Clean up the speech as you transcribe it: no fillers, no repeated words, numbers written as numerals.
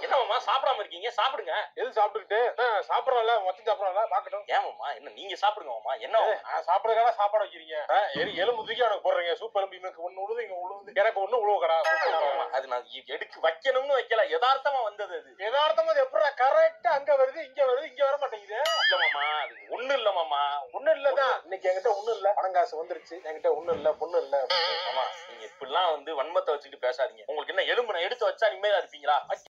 என்னமாமா சாப்பிடாம இருக்கீங்க? சாப்பிடுங்க. எது சாப்பிட்டுக்கிட்டு சாப்பிடறோம்ல மொத்தம் சாப்பிடறோம்ல பாக்கட்டும். ஏமாமா என்ன நீங்க சாப்பிடுங்க மாமா. என்ன சாப்பிடறதுக்காக சாப்பாடு வைக்கிறீங்க? எலும்பு தூக்கி அவனுக்கு போடுறீங்க. சூப் எலும்பு இவனுக்கு ஒண்ணு உழுது இங்க உழுது எனக்கு ஒண்ணு உழுவுக்கடா. அது நான் எடுக்க வைக்கணும்னு வைக்கல, யதார்த்தமா வந்தது. அது யதார்த்தமா எப்படி கரெக்டா அங்க வருது இங்க வருது இங்க வர மாட்டேங்குது. இல்ல மாமா, அது ஒண்ணு இல்ல மாமா. ஒண்ணு இல்லதான். இன்னைக்கு என்கிட்ட ஒண்ணு இல்ல, பணம் காசு வந்துருச்சு, என்கிட்ட ஒண்ணு இல்ல, பொண்ணு இல்ல. மாமா நீங்க இப்படிலாம் வன்மத்தை வச்சுட்டு பேசாதீங்க. உங்களுக்கு என்ன எலும்பு நான் எடுத்து வச்சா நிம்மதியா இருப்பீங்களா?